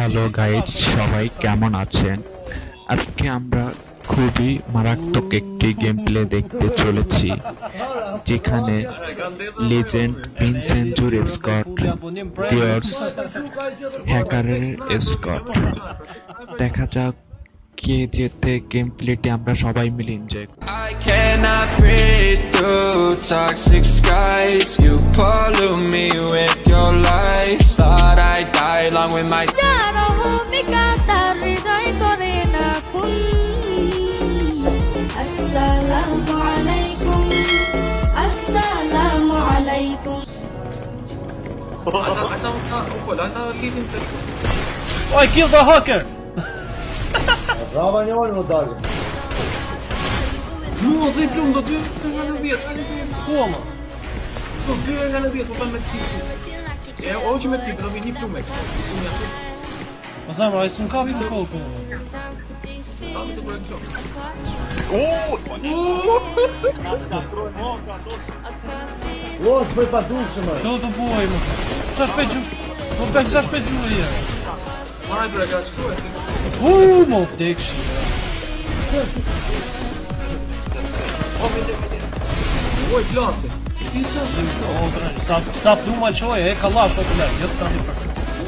Hello guys, সবাই কেমন আছেন? আজকে আমরা খুবই মারাত্মক একটি গেম প্লে দেখতে চলেছি, যেখানে লেজেন্ড ভিনসেন্জোর স্কট ভিয়ার্স হ্যাকারের স্কট। দেখা যাক কে জেতে। গেম প্লেটি আমরা সবাই মিলে এনজয় করি। I cannot breathe through toxic skies. You pollute me with your lies. Thought I'd die along with my Assalamu alaikum. Assalamu alaikum. I killed the hacker! Brava njëri më dalë. Mos i plum do 2 nga 90. Koma? Do 2 nga 90 po me ti. E hoje me ti do vini plumek. Ma zemra, ai s'm ka vinë kokë. O, s'bëj pa dukshëm. Ço të buaj më? Sa shpejt që... Më bëjnë sa shpejt që e. Maraj për e ka qëtu e si. Më vdekshi. Oj, klase. Sta pluma qoje, e ka lash o të lejë, jo s'ka një për.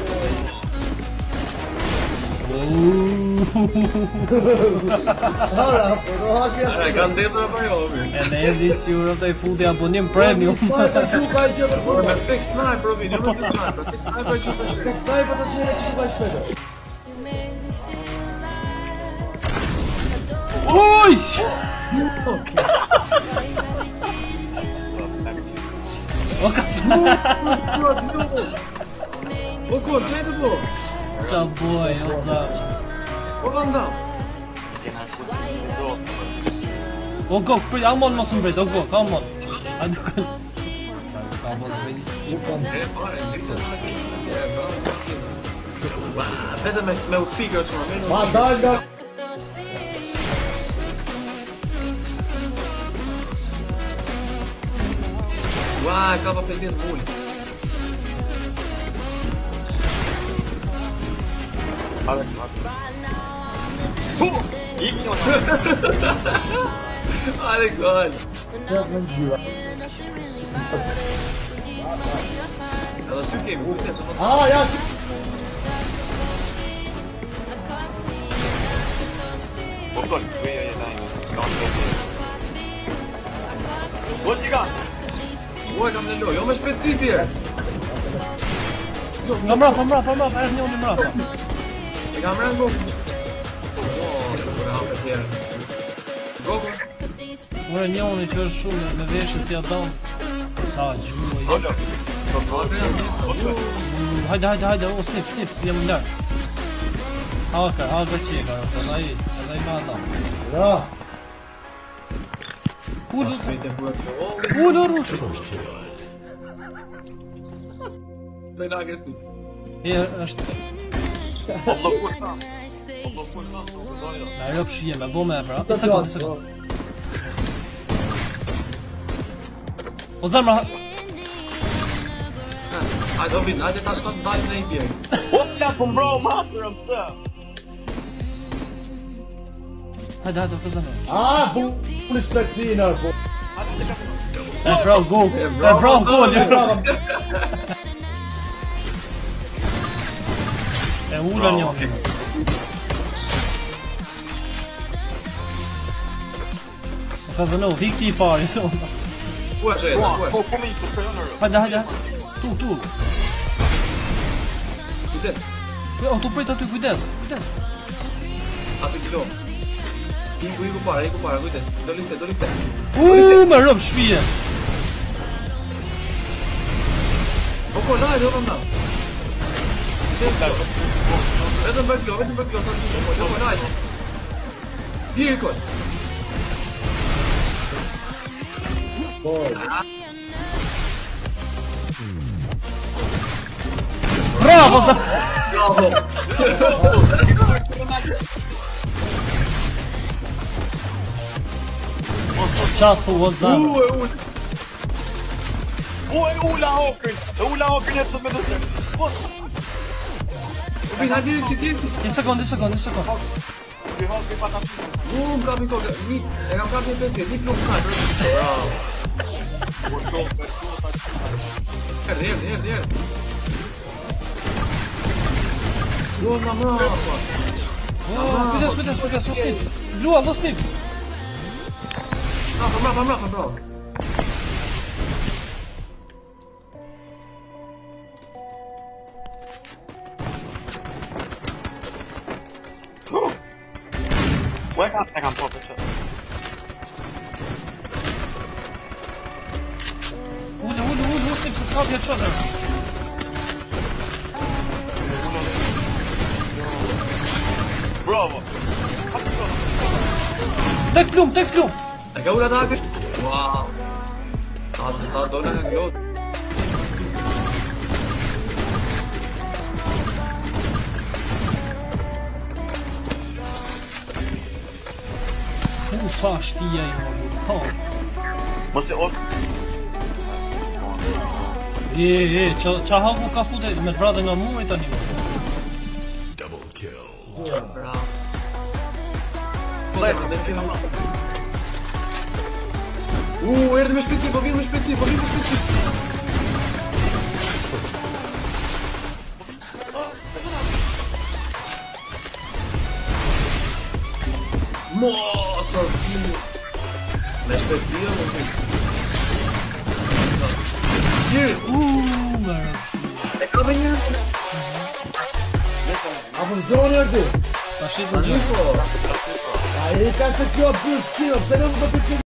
Hara, po do hakja. E ka ndezra për jo, mirë. E ne e di si urë të i futi abonim premium. Por me tek sniper, vini, jo me tek sniper. Tek sniper që të shkë. Tek sniper të shkë që ka shpejtë. Uj! O ka sa... O ko, që e të po? Qa boj, o sa... O vandam. O go, për amon mos më brejt, o go, ka amon. A duke... Ka mos brejt. E pare, vete me u fikër që më Ma dal nga... Ua, ka pa 50 bulli. Alex, olha. Qëtë në gjyra. Ela fica aí, vou tentar. Ah, ja, që... Oj, kam në loj, jo me shpeci tjerë. Nga mrapa, erë njoni mrapa. E kam rënë gokë. Gokë. Ure njoni që është shumë me veshë si Adam. Sa gjurë. Hajde, o snip, jam lërë. Haka qeka, edhe i me Adam. Ja. Udo rushë. Dhe në agresnis. E, është... Na rëpë shije me bo me e pra. Një sekund. O zemra... Hajde, Ovid, hajde ta të dalë në i bjerë. Hajde, o këzënë. Ah, bu... Në shpecinar, po. E bravo, gol. E ula njoni. O këzënë, vikti I pari. Ku është e, Hajde. Tu. Kujdes. O, tu prejt aty, kujdes. Aty kilo. Iku para, kujdes. Do liste. Me rëpë shpije. O ko, lajde, o vandam. Vetëm bërklo, o ko, lajde. Diri kod. Bravo! Qafu o zanë. Ula Håkon! Ula Håkon efter med det. Capito, tieni. 10 secondi. Capito, era un cambio perché di più bravo. Niente. Buona mappa. Aspetta, sto snip. Blu allo snip. No, bravo. Where can I pop it? Who snips at top each other? Bravo! Take plume! Acabou de dar. Uau! Tá dona do gol. Sa știe ai, mă. Mă se ot. Ce-a havu ka fute me brother nga muaj tani. Bravo. Vai, desci na mão. Erro meu específico, ouvi meu específico. Nossa, filho. Mas foi frio, meu filho. Mano. É que eu venho. Avanzone orada. Taşı Tá limpo. Aí, caça aqui, ó, por cima, pegando uma